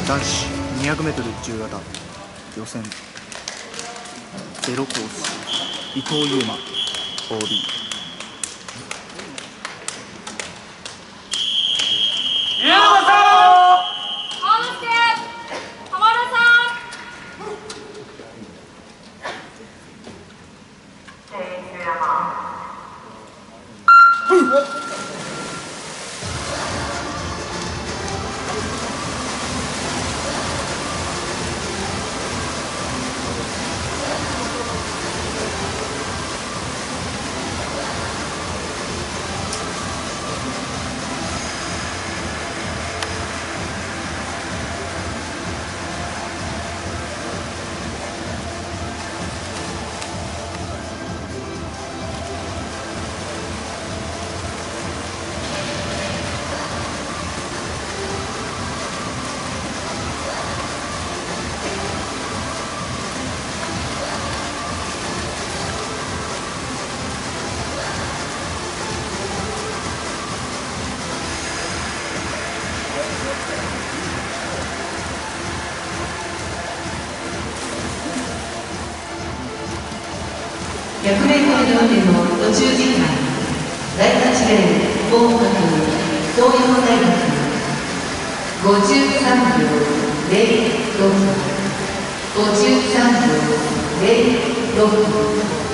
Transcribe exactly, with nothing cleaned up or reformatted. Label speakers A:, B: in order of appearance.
A: 男子 にひゃくメートル 自由形予選ゼロコース伊藤優馬 オービー。
B: ひゃくメートルまでの途中時間、第八レーン、合格、東洋大学、ごじゅうさんびょうゼロろく、ごじゅうさんびょうゼロろく。